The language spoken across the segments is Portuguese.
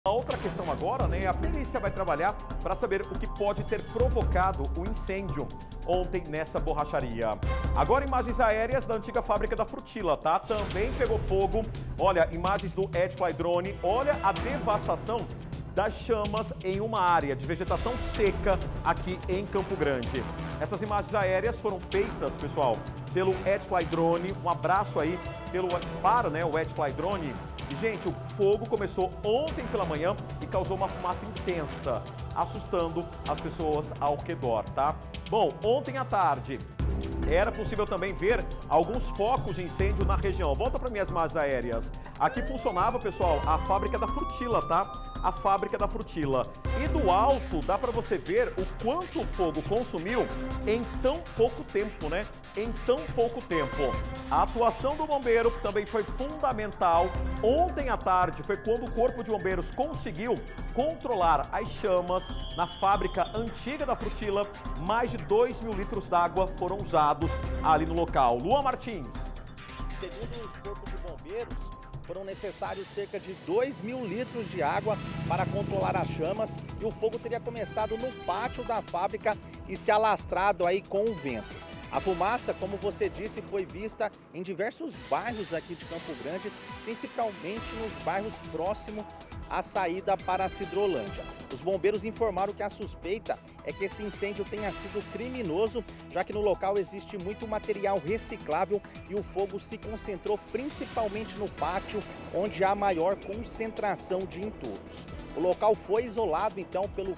A outra questão agora, né, a perícia vai trabalhar para saber o que pode ter provocado o incêndio ontem nessa borracharia. Agora imagens aéreas da antiga fábrica da Frutilla, tá? Também pegou fogo. Olha, imagens do Edfly Drone. Olha a devastação das chamas em uma área de vegetação seca aqui em Campo Grande. Essas imagens aéreas foram feitas, pessoal, pelo Edfly Drone. Um abraço aí para o Edfly Drone. E, gente, o fogo começou ontem pela manhã e causou uma fumaça intensa, assustando as pessoas ao redor, tá? Bom, ontem à tarde era possível também ver alguns focos de incêndio na região. Volta para minhas imagens aéreas. Aqui funcionava, pessoal, a fábrica da Frutilla, tá? A fábrica da Frutilla. E do alto dá para você ver o quanto o fogo consumiu em tão pouco tempo, né? Em tão pouco tempo. A atuação do bombeiro também foi fundamental. Ontem à tarde foi quando o Corpo de Bombeiros conseguiu controlar as chamas na fábrica antiga da Frutilla. Mais de 2.000 litros d'água foram usados ali no local. Luan Martins. Segundo os corpos de bombeiros, foram necessários cerca de 2.000 litros de água para controlar as chamas e o fogo teria começado no pátio da fábrica e se alastrado aí com o vento. A fumaça, como você disse, foi vista em diversos bairros aqui de Campo Grande, principalmente nos bairros próximos à saída para a Cidrolândia. Os bombeiros informaram que a suspeita é que esse incêndio tenha sido criminoso, já que no local existe muito material reciclável e o fogo se concentrou principalmente no pátio, onde há maior concentração de entulhos. O local foi isolado então pelo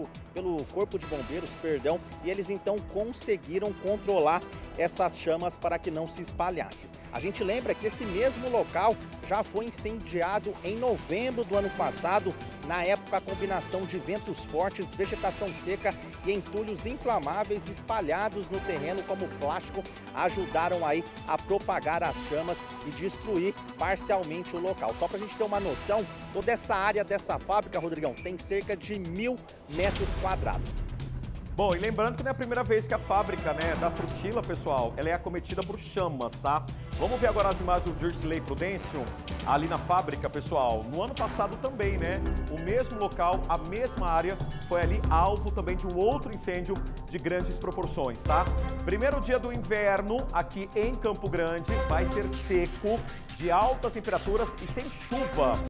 corpo de bombeiros, e eles então conseguiram controlar essas chamas para que não se espalhasse. A gente lembra que esse mesmo local já foi incendiado em novembro do ano passado. Na época, a combinação de ventos fortes, vegetação seca e entulhos inflamáveis espalhados no terreno como plástico ajudaram aí a propagar as chamas e destruir parcialmente o local. Só para a gente ter uma noção, toda essa área dessa fábrica, Rodrigão, tem cerca de 1.000 metros quadrados. Bom, e lembrando que não é a primeira vez que a fábrica, né, da Frutilla, pessoal, ela é acometida por chamas, tá? Vamos ver agora as imagens do Dirceu Prudêncio ali na fábrica, pessoal. No ano passado também, né? O mesmo local, a mesma área, foi ali alvo também de um outro incêndio de grandes proporções, tá? Primeiro dia do inverno aqui em Campo Grande vai ser seco, de altas temperaturas e sem chuva.